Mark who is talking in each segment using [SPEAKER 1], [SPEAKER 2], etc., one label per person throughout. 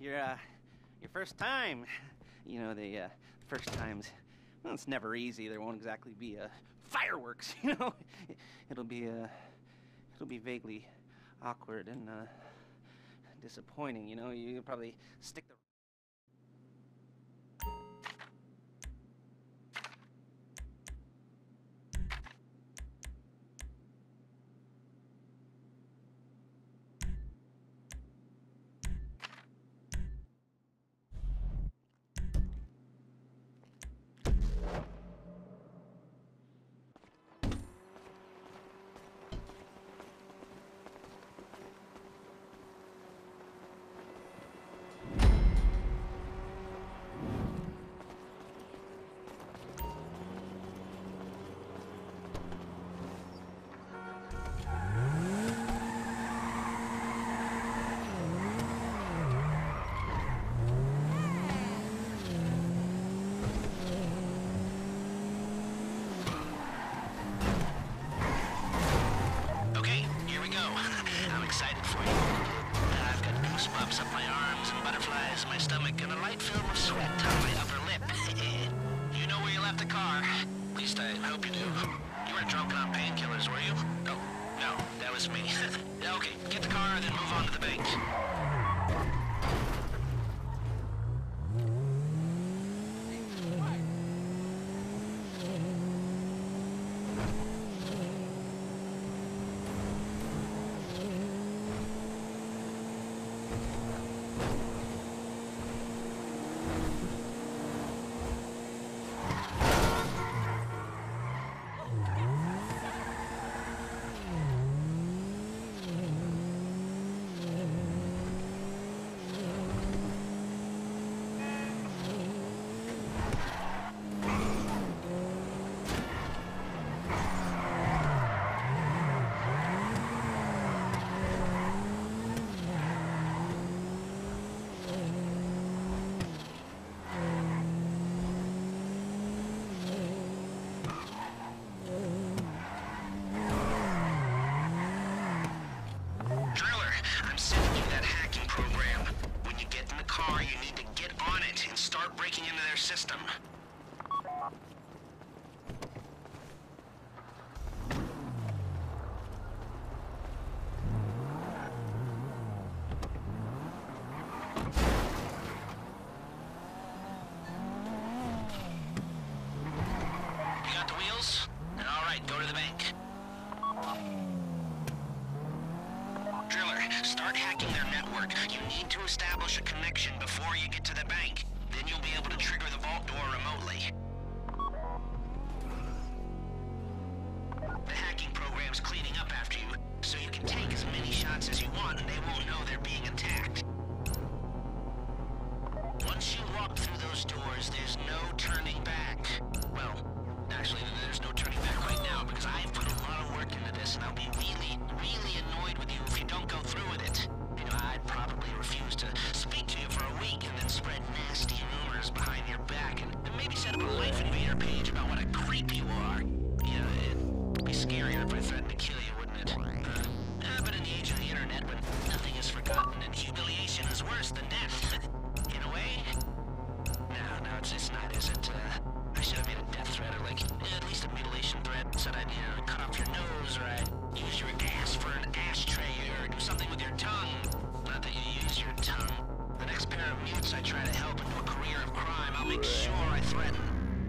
[SPEAKER 1] your first time. You know, the first times, well, it's never easy. There won't exactly be fireworks, you know. It'll be vaguely awkward and disappointing, you know. You'll probably stick the...
[SPEAKER 2] Up my arms and butterflies in my stomach and a light film of sweat on my upper lip. You know where you left the car? At least I hope you do. You weren't drunk on painkillers, were you? Oh, no, that was me. Okay, get the car and then move on to the bank. Breaking into their system. You got the wheels? All right, go to the bank. Driller, start hacking their network. You need to establish a connection before you get to the bank. Then you'll be able to trigger the vault door remotely. The hacking program's cleaning up after you, so you can take as many shots as you want and they won't know they're being attacked. Once you walk through those doors, there's no turning back. Well, actually, there's no turning back right now because I've put a lot of work into this and I'll be really, really annoyed with you if you don't go through with it. You know, I'd probably refuse to speak to you for a week and then spread nasty rumors behind your back and maybe set up a Life Invader page about what a creep you are. Yeah, it'd be scarier if I threatened to kill you, wouldn't it? But in the age of the internet, when nothing is forgotten and humiliation is worse than death, in a way? No, it's not, is it? I should have made a death threat or like, at least a mutilation threat. Said I'd, cut off your nose or I'd use your ass for an ashtray or do something with your tongue. Not that you use your tongue. The next pair of mutes I try to help into a career of crime, I'll make sure I threaten.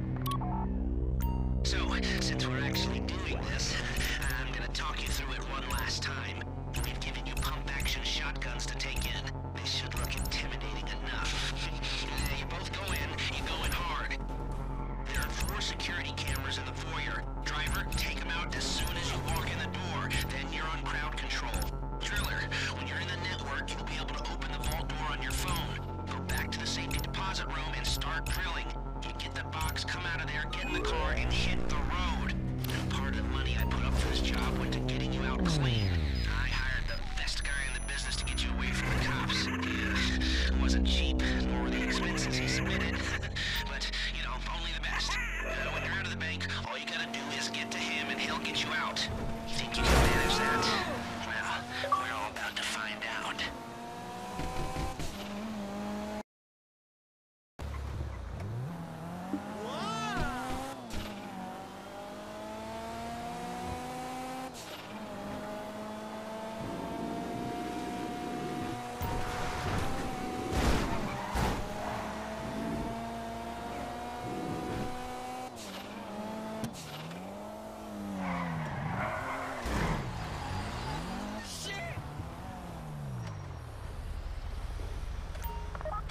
[SPEAKER 2] So, since we're actually doing this, I'm gonna talk you through it one last time. We've given you pump-action shotguns to take in. They should look intimidating enough. You both go in, you go in hard. There are 4 security cameras in the foyer. Driver, take them out as soon as you walk in the door, then you're on crowd control. Driller, when you're in the network, you'll be able to open the vault door on your phone. Go back to the safety deposit room and start drilling. You get the box, come out of there, get in the car, and hit the road. And part of the money I put up for this job went to getting you out clean. I hired the best guy in the business to get you away from the cops. Yeah, it wasn't cheap, nor were the expenses he submitted. But, only the best. When you're out of the bank, all you gotta do is get to him and he'll get you out. You think you can manage that? Well, we're all about to find out.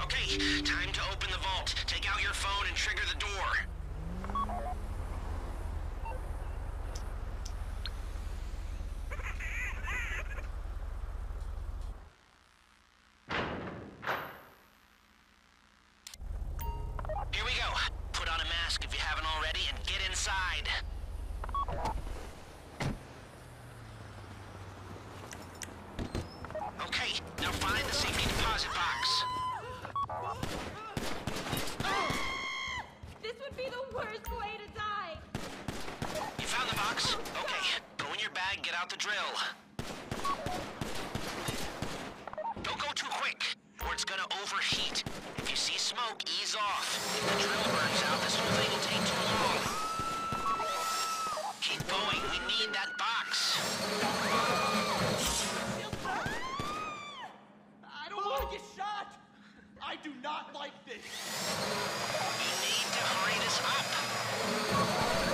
[SPEAKER 2] Okay, time to open the vault. Take out your phone and trigger the door. Here we go. Put on a mask if you haven't already and get inside. Okay, now find the safety deposit box.
[SPEAKER 3] This would be the worst way to die!
[SPEAKER 2] You found the box? Okay, go in your bag, get out the drill. Don't go too quick, or it's gonna overheat. If you see smoke, ease off. If the drill burns out, this whole thing will take too long. Keep going, we need that box.
[SPEAKER 4] I don't want to get shot! I do not like this!
[SPEAKER 2] You need to hurry this up.